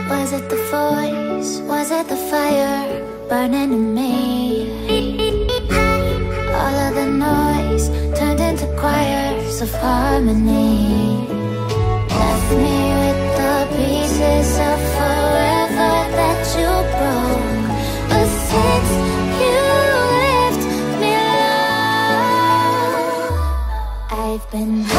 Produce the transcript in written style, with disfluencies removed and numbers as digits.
Was it the voice? Was it the fire burning in me? All of the noise turned into choirs of harmony. Left me with the pieces of forever that you broke. But since you left me alone, I've been